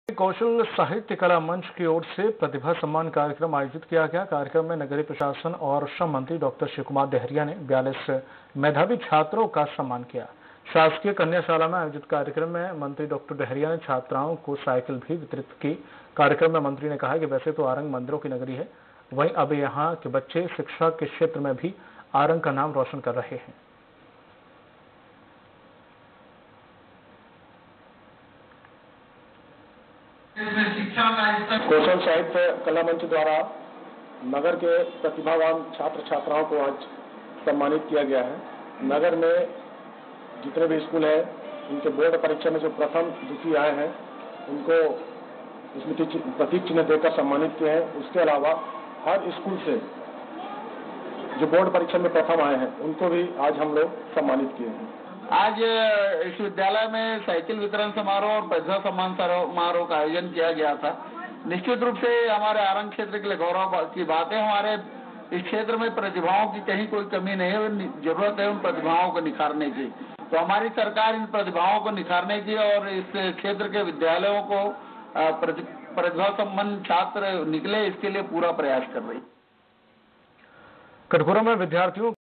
कौशल साहित्य कला मंच की ओर से प्रतिभा सम्मान कार्यक्रम आयोजित किया गया। कार्यक्रम में नगरीय प्रशासन और श्रम मंत्री डॉक्टर शिव कुमार डहरिया ने 42 मेधावी छात्रों का सम्मान किया। शासकीय कन्याशाला में आयोजित कार्यक्रम में मंत्री डॉक्टर डहरिया ने छात्राओं को साइकिल भी वितरित की। कार्यक्रम में मंत्री ने कहा कि वैसे तो आरंग मंदिरों की नगरी है, वहीं अब यहाँ के बच्चे शिक्षा के क्षेत्र में भी आरंग का नाम रोशन कर रहे हैं। कौशल साहित्य कला मंच द्वारा नगर के प्रतिभावान छात्र छात्राओं को आज सम्मानित किया गया है। नगर में जितने भी स्कूल हैं, उनके बोर्ड परीक्षा में जो प्रथम द्वितीय आए हैं, उनको स्मृति प्रतीक चिन्ह देकर सम्मानित किए हैं। उसके अलावा हर स्कूल से जो बोर्ड परीक्षा में प्रथम आए हैं, उनको भी आज हम लोग सम्मानित किए हैं। आज इस विद्यालय में साइकिल वितरण समारोह और प्रतिभा सम्मान समारोह का आयोजन किया गया था। निश्चित रूप से हमारे आरंग क्षेत्र के लिए गौरव की बात है। हमारे इस क्षेत्र में प्रतिभाओं की कहीं कोई कमी नहीं है, जरूरत है उन प्रतिभाओं को निखारने की। तो हमारी सरकार इन प्रतिभाओं को निखारने की और इस क्षेत्र के विद्यालयों को प्रतिभा सम्पन्न छात्र निकले, इसके लिए पूरा प्रयास कर रही है। कटघोरा में विद्यार्थियों